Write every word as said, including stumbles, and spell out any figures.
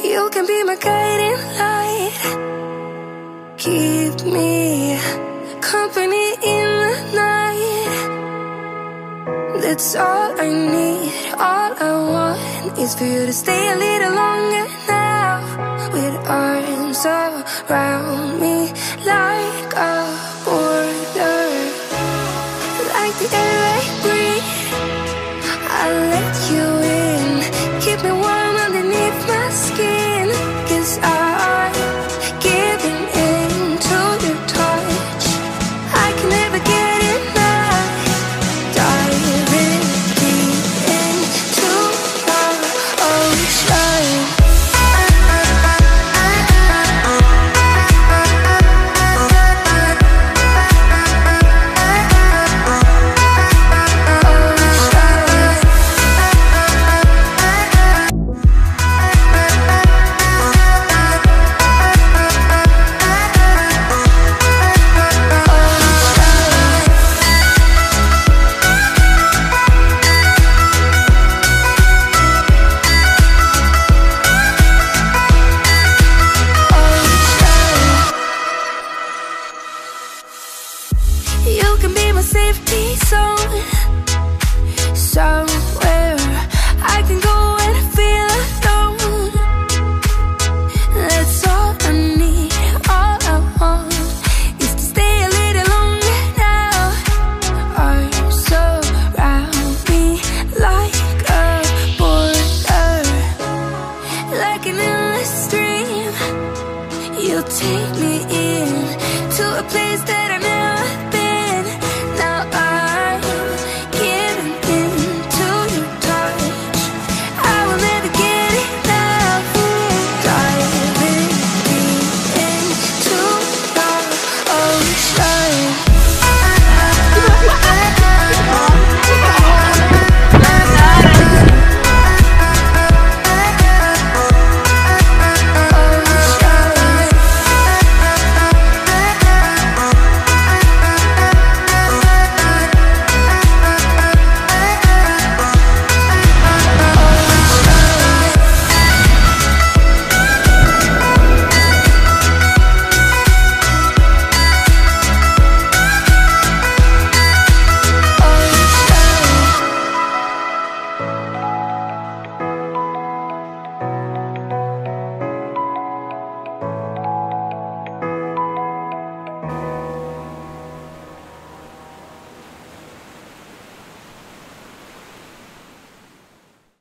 You can be my guiding light, keep me company in the night. That's all I need, all I want is for you to stay a little longer now, with arms around me like a border. Like the air I breathe, I'll let you in, keep me warm underneath my skin. Cause I'm giving in to your touch, I can never get enough. Diving deep into our ocean. You can be my safety zone, somewhere I can go when I feel alone. That's all I need, all I want is to stay a little longer now. Arms around me like a border, like an endless stream. You'll take me in to a place that I